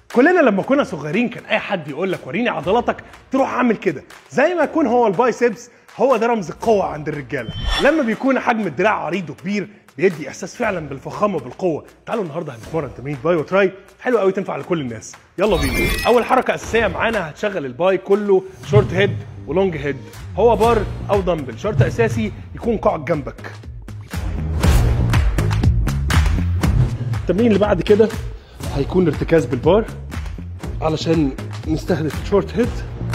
كلنا لما كنا صغيرين كان اي حد يقول لك وريني عضلاتك تروح عامل كده، زي ما يكون هو البايسبس هو ده رمز القوه عند الرجاله. لما بيكون حجم الدراع عريض وكبير بيدي احساس فعلا بالفخامه وبالقوه. تعالوا النهارده هنتمرن تمرين باي وتراي حلو قوي تنفع لكل الناس. يلا بينا. اول حركه اساسيه معانا هتشغل الباي كله شورت هيد ولونج هيد. هو بار او دمبل، شرط اساسي يكون قاعد جنبك. التمرين اللي بعد كده هيكون ارتكاز بالبار علشان نستهدف الشورت هيد.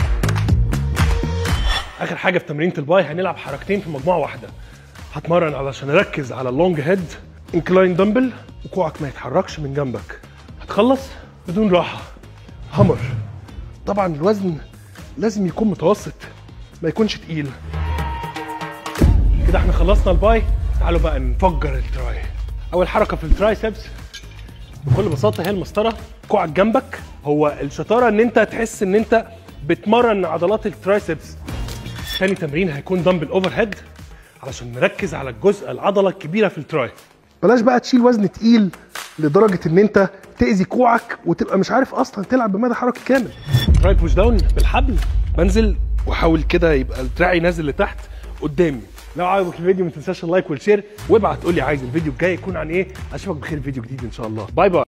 اخر حاجه في تمرينه الباي هنلعب حركتين في مجموعه واحده. هتمرن علشان اركز على اللونج هيد انكلاين دمبل وكوعك ما يتحركش من جنبك. هتخلص بدون راحه همر. طبعا الوزن لازم يكون متوسط ما يكونش تقيل. كده احنا خلصنا الباي. تعالوا بقى نفجر التراي. اول حركه في الترايسبس بكل بساطه هي المسطره. كوعك جنبك. هو الشطاره ان انت تحس ان انت بتمرن عضلات الترايسبس. تاني تمرين هيكون دمبل اوفر هيد علشان نركز على الجزء العضله الكبيره في التراي. بلاش بقى تشيل وزن تقيل لدرجه ان انت تاذي كوعك وتبقى مش عارف اصلا تلعب بمدى حركي كامل. تراي بوش داون بالحبل. بنزل واحاول كده يبقى دراعي نازل لتحت قدامي. لو عجبك الفيديو ما تنساش اللايك والشير، وابعت قول لي عايز الفيديو الجاي يكون عن ايه. اشوفك بخير في فيديو جديد ان شاء الله. باي باي.